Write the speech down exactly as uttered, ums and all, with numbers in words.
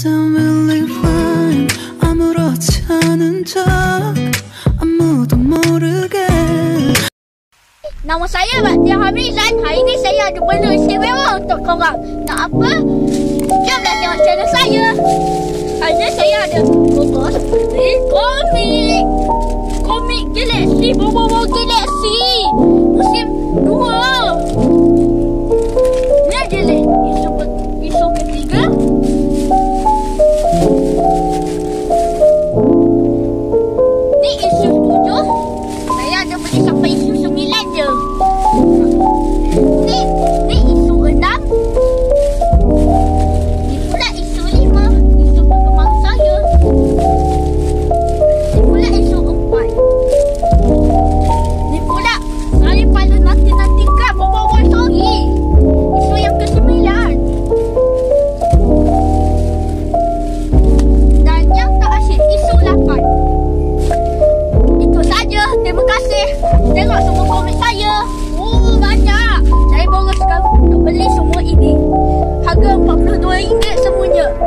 I'm really fine. 아무렇지 않은 척 아무도 모르게. Nama saya Baktiar Hamizan. Hari ini saya ada benda istimewa untuk korang. Nak apa? Jomlah tengok channel saya. Hari ini saya ada bobos di komik. Komik Galaksi, BoBoiBoy Galaksi. Musim dua. Ni aja lah isu, isu ketiga. Ni isu tujuh. Saya ada beli sampai isu sembilan je. Ni, ni isu enam. Ni pula isu lima. Isu perkembangan saya. Ni pula isu empat. Ni pula saya paling nanti-nantikan BoBoiBoy Story. Isu yang ke sembilan. Dan yang tak asyik isu lapan. Itu saja. Terima kasih. Tengok semua komik saya. Oh, banyak. Saya baru sekarang untuk beli semua ini. Harga empat puluh dua ringgit semuanya.